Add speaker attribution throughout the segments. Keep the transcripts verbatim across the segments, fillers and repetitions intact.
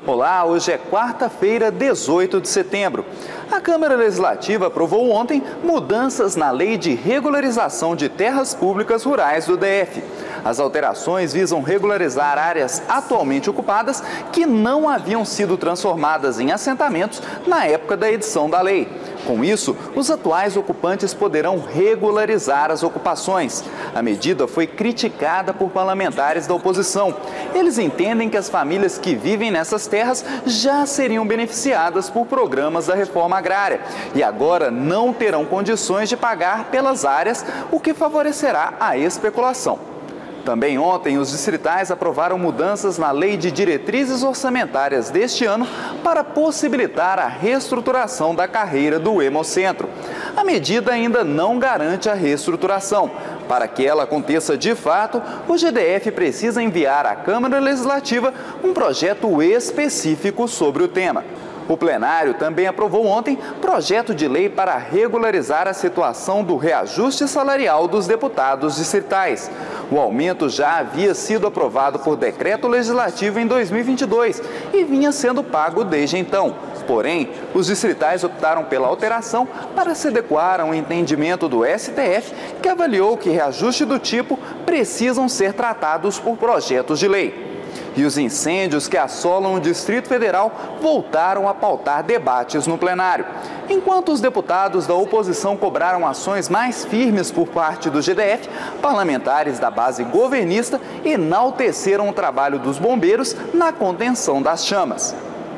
Speaker 1: Olá, hoje é quarta-feira, dezoito de setembro. A Câmara Legislativa aprovou ontem mudanças na Lei de Regularização de Terras Públicas Rurais do D F. As alterações visam regularizar áreas atualmente ocupadas que não haviam sido transformadas em assentamentos na época da edição da lei. Com isso, os atuais ocupantes poderão regularizar as ocupações. A medida foi criticada por parlamentares da oposição. Eles entendem que as famílias que vivem nessas terras já seriam beneficiadas por programas da reforma agrária e agora não terão condições de pagar pelas áreas, o que favorecerá a especulação. Também ontem, os distritais aprovaram mudanças na Lei de Diretrizes Orçamentárias deste ano para possibilitar a reestruturação da carreira do Hemocentro. A medida ainda não garante a reestruturação. Para que ela aconteça de fato, o G D F precisa enviar à Câmara Legislativa um projeto específico sobre o tema. O plenário também aprovou ontem projeto de lei para regularizar a situação do reajuste salarial dos deputados distritais. O aumento já havia sido aprovado por decreto legislativo em dois mil e vinte e dois e vinha sendo pago desde então. Porém, os distritais optaram pela alteração para se adequar a um entendimento do S T F, que avaliou que reajuste do tipo precisam ser tratados por projetos de lei. E os incêndios que assolam o Distrito Federal voltaram a pautar debates no plenário. Enquanto os deputados da oposição cobraram ações mais firmes por parte do G D F, parlamentares da base governista enalteceram o trabalho dos bombeiros na contenção das chamas.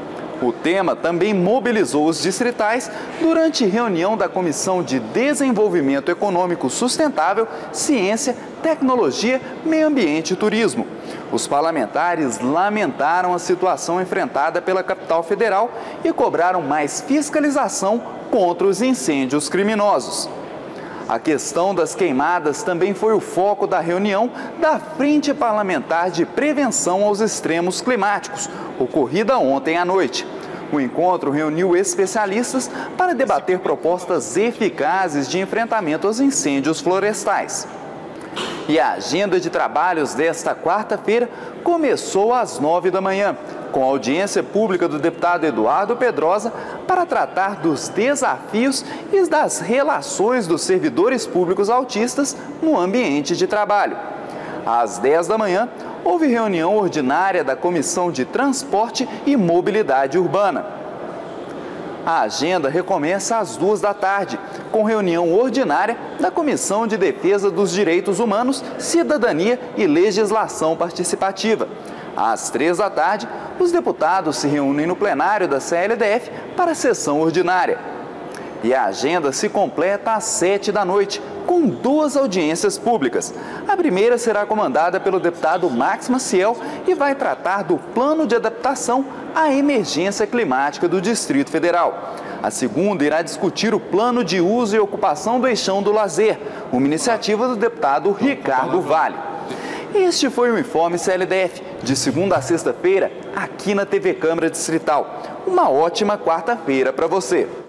Speaker 1: O tema também mobilizou os distritais durante reunião da Comissão de Desenvolvimento Econômico Sustentável, Ciência, Tecnologia, Meio Ambiente e Turismo. Os parlamentares lamentaram a situação enfrentada pela capital federal e cobraram mais fiscalização contra os incêndios criminosos. A questão das queimadas também foi o foco da reunião da Frente Parlamentar de Prevenção aos Extremos Climáticos, ocorrida ontem à noite. O encontro reuniu especialistas para debater propostas eficazes de enfrentamento aos incêndios florestais. E a agenda de trabalhos desta quarta-feira começou às nove da manhã, com a audiência pública do deputado Eduardo Pedrosa para tratar dos desafios e das relações dos servidores públicos autistas no ambiente de trabalho. Às dez da manhã, houve reunião ordinária da Comissão de Transporte e Mobilidade Urbana. A agenda recomeça às duas da tarde, com reunião ordinária da Comissão de Defesa dos Direitos Humanos, Cidadania e Legislação Participativa. Às três da tarde, os deputados se reúnem no plenário da C L D F para a sessão ordinária. E a agenda se completa às sete da noite, com duas audiências públicas. A primeira será comandada pelo deputado Max Maciel e vai tratar do plano de adaptação à emergência climática do Distrito Federal. A segunda irá discutir o plano de uso e ocupação do Eixão do Lazer, uma iniciativa do deputado Ricardo Vale. Este foi o Informe C L D F, de segunda a sexta-feira, aqui na T V Câmara Distrital. Uma ótima quarta-feira para você!